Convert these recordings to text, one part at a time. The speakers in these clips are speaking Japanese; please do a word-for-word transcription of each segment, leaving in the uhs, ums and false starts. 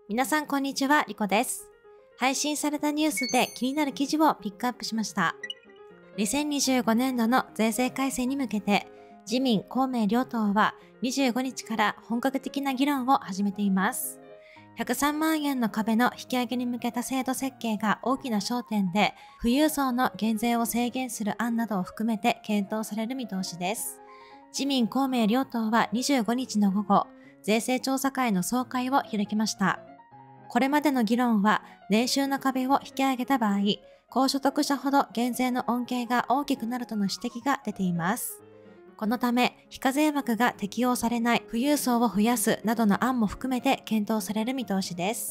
皆さんこんにちは、リコです。配信されたニュースで気になる記事をピックアップしました。にせんにじゅうごねんどの税制改正に向けて、自民・公明両党はにじゅうごにちから本格的な議論を始めています。ひゃくさんまんえんの壁の引き上げに向けた制度設計が大きな焦点で、富裕層の減税を制限する案などを含めて検討される見通しです。自民・公明両党はにじゅうごにちの午後、税制調査会の総会を開きました。これまでの議論は、年収の壁を引き上げた場合、高所得者ほど減税の恩恵が大きくなるとの指摘が出ています。このため、非課税枠が適用されない富裕層を増やすなどの案も含めて検討される見通しです。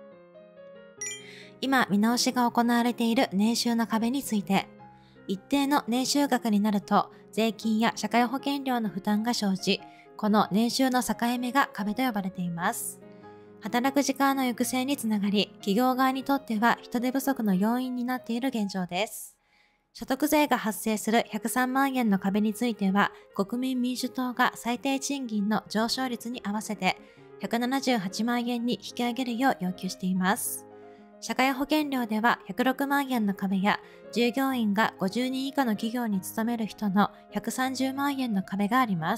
今、見直しが行われている年収の壁について、一定の年収額になると、税金や社会保険料の負担が生じ、この年収の境目が壁と呼ばれています。働く時間の抑制につながり、企業側にとっては人手不足の要因になっている現状です。所得税が発生するひゃくさんまんえんの壁については、国民民主党が最低賃金の上昇率に合わせてひゃくななじゅうはちまんえんに引き上げるよう要求しています。社会保険料ではひゃくろくまんえんの壁や、従業員がごじゅうにん以下の企業に勤める人のひゃくさんじゅうまんえんの壁があります。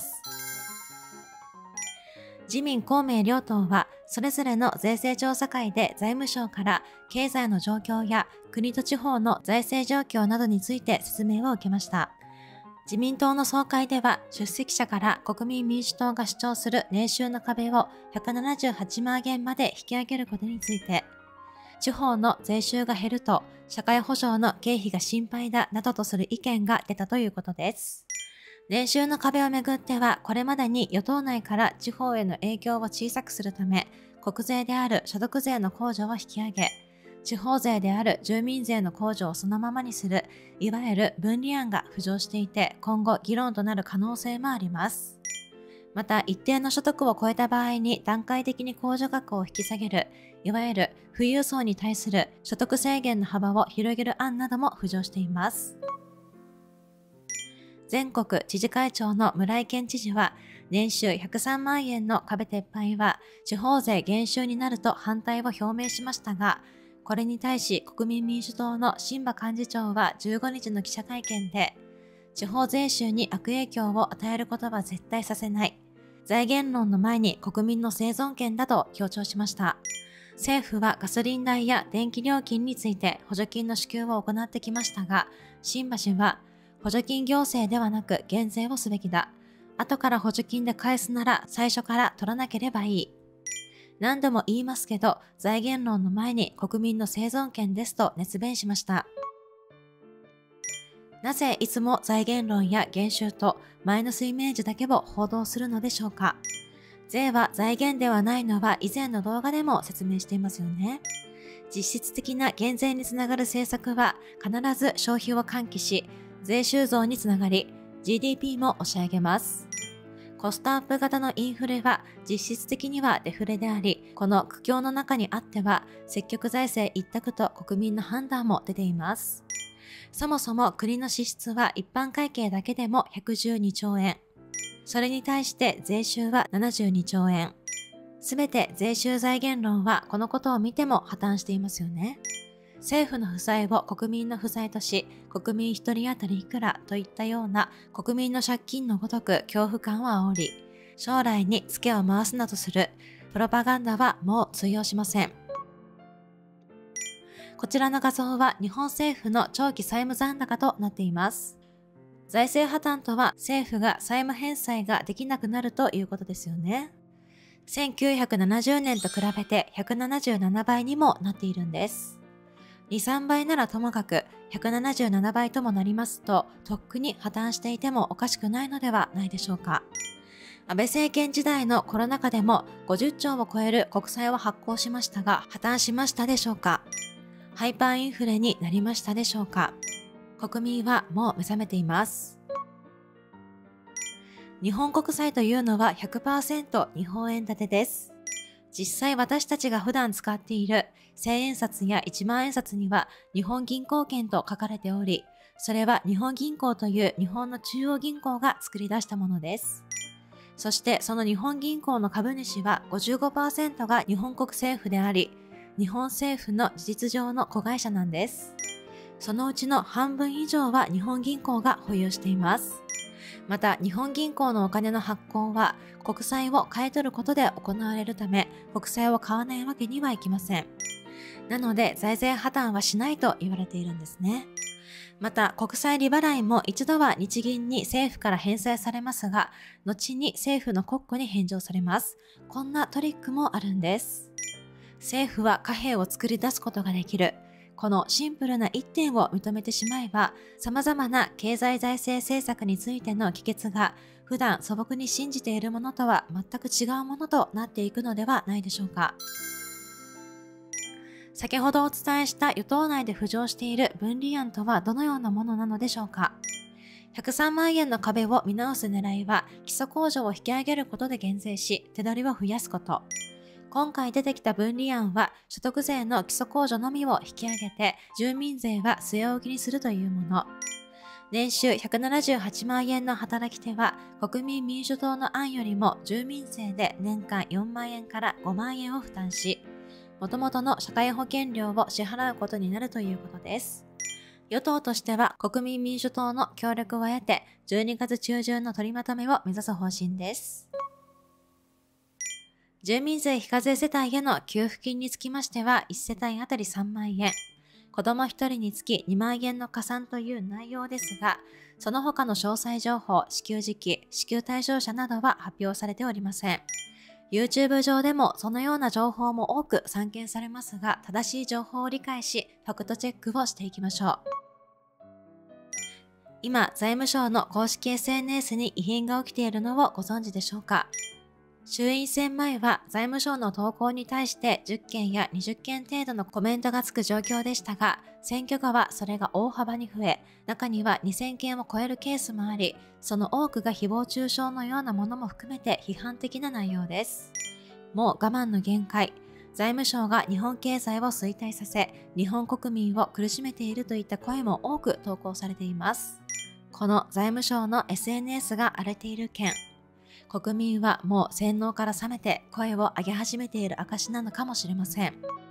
自民・公明両党は、それぞれの税制調査会で財務省から経済の状況や国と地方の財政状況などについて説明を受けました。自民党の総会では、出席者から国民民主党が主張する年収の壁をひゃくななじゅうはちまんえんまで引き上げることについて、地方の税収が減ると社会保障の経費が心配だなどとする意見が出たということです。年収の壁をめぐっては、これまでに与党内から地方への影響を小さくするため、国税である所得税の控除を引き上げ、地方税である住民税の控除をそのままにする、いわゆる分離案が浮上していて、今後議論となる可能性もあります。また、一定の所得を超えた場合に段階的に控除額を引き下げる、いわゆる富裕層に対する所得制限の幅を広げる案なども浮上しています。全国知事会長の村井健知事は、年収ひゃくさんまんえんの壁撤廃は地方税減収になると反対を表明しましたが、これに対し国民民主党の榛葉幹事長はじゅうごにちの記者会見で、地方税収に悪影響を与えることは絶対させない。財源論の前に国民の生存権だと強調しました。政府はガソリン代や電気料金について補助金の支給を行ってきましたが、榛葉氏は、補助金行政ではなく減税をすべきだ。後から補助金で返すなら最初から取らなければいい。何度も言いますけど、財源論の前に国民の生存権ですと熱弁しました。なぜいつも財源論や減収とマイナスイメージだけを報道するのでしょうか。税は財源ではないのは以前の動画でも説明していますよね。実質的な減税につながる政策は必ず消費を喚起し、税収増につながり、ジーディーピー も押し上げます。コストアップ型のインフレは実質的にはデフレであり、この苦境の中にあっては積極財政一択と国民の判断も出ています。そもそも国の支出は一般会計だけでもひゃくじゅうにちょうえん。それに対して税収はななじゅうにちょうえん。すべて税収財源論はこのことを見ても破綻していますよね。政府の負債を国民の負債とし、国民一人当たりいくらといったような国民の借金のごとく恐怖感を煽り、将来にツケを回すなどするプロパガンダはもう通用しません。こちらの画像は日本政府の長期債務残高となっています。財政破綻とは政府が債務返済ができなくなるということですよね。せんきゅうひゃくななじゅうねんと比べてひゃくななじゅうななばいにもなっているんです。に、さんばいならともかくひゃくななじゅうななばいともなりますと、とっくに破綻していてもおかしくないのではないでしょうか。安倍政権時代のコロナ禍でもごじゅっちょうを超える国債を発行しましたが、破綻しましたでしょうか。ハイパーインフレになりましたでしょうか。国民はもう目覚めています。日本国債というのは ひゃくパーセント 日本円建てです。実際私たちが普段使っているせんえんさつやいちまんえんさつには日本銀行券と書かれており、それは日本銀行という日本の中央銀行が作り出したものです。 そしてその日本銀行の株主は ごじゅうごパーセント が日本国政府であり、日本政府の事実上の子会社なんです。そのうちの半分以上は日本銀行が保有しています。また日本銀行のお金の発行は国債を買い取ることで行われるため、国債を買わないわけにはいきません。なので財政破綻はしないと言われているんですね。また国債利払いも一度は日銀に政府から返済されますが、後に政府の国庫に返上されます。こんなトリックもあるんです。政府は貨幣を作り出すことができる。このシンプルな一点を認めてしまえば、様々な経済財政政策についての帰結が普段素朴に信じているものとは全く違うものとなっていくのではないでしょうか。先ほどお伝えした与党内で浮上している分離案とはどのようなものなのでしょうか。ひゃくさんまんえんの壁を見直す狙いは、基礎控除を引き上げることで減税し、手取りを増やすこと。今回出てきた分離案は、所得税の基礎控除のみを引き上げて、住民税は据え置きにするというもの。年収ひゃくななじゅうはちまんえんの働き手は、国民民主党の案よりも住民税で年間よんまんえんからごまんえんを負担し、元々の社会保険料を支払うことになるということです。与党としては国民民主党の協力を得て、じゅうにがつ中旬の取りまとめを目指す方針です。住民税非課税世帯への給付金につきましては、いち世帯あたりさんまんえん、子供ひとりにつきにまんえんの加算という内容ですが、その他の詳細情報、支給時期、支給対象者などは発表されておりません。YouTube 上でもそのような情報も多く散見されますが、正しい情報を理解し、ファクトチェックをしていきましょう。今、財務省の公式 エスエヌエス に異変が起きているのをご存知でしょうか。衆院選前は財務省の投稿に対してじゅっけんやにじゅっけん程度のコメントがつく状況でしたが、選挙後はそれが大幅に増え、中にはにせんけんを超えるケースもあり、その多くが誹謗中傷のようなものも含めて批判的な内容です。もう我慢の限界。財務省が日本経済を衰退させ、日本国民を苦しめているといった声も多く投稿されています。この財務省の エスエヌエス が荒れている件、国民はもう洗脳から覚めて声を上げ始めている証なのかもしれません。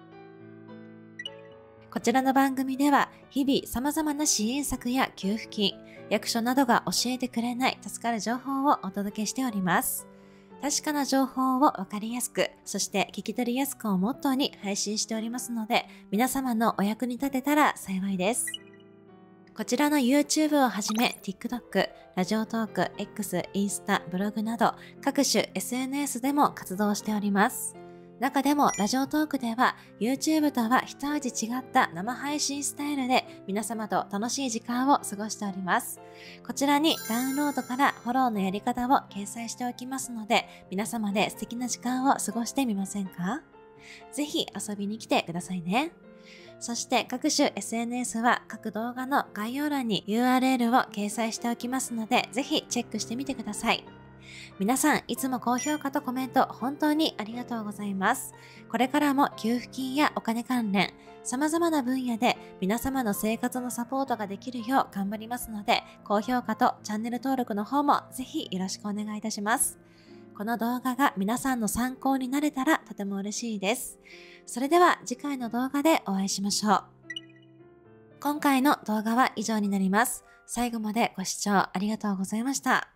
こちらの番組では日々様々な支援策や給付金、役所などが教えてくれない助かる情報をお届けしております。確かな情報をわかりやすく、そして聞き取りやすくをモットーに配信しておりますので、皆様のお役に立てたら幸いです。こちらの YouTube をはじめ TikTok、ラジオトーク、X、インスタ、ブログなど各種 エスエヌエス でも活動しております。中でもラジオトークでは YouTube とは一味違った生配信スタイルで皆様と楽しい時間を過ごしております。こちらにダウンロードからフォローのやり方を掲載しておきますので、皆様で素敵な時間を過ごしてみませんか？ぜひ遊びに来てくださいね。そして各種 エスエヌエス は各動画の概要欄に ユーアールエル を掲載しておきますので、ぜひチェックしてみてください。皆さんいつも高評価とコメント本当にありがとうございます。これからも給付金やお金関連、様々な分野で皆様の生活のサポートができるよう頑張りますので、高評価とチャンネル登録の方もぜひよろしくお願いいたします。この動画が皆さんの参考になれたらとても嬉しいです。それでは次回の動画でお会いしましょう。今回の動画は以上になります。最後までご視聴ありがとうございました。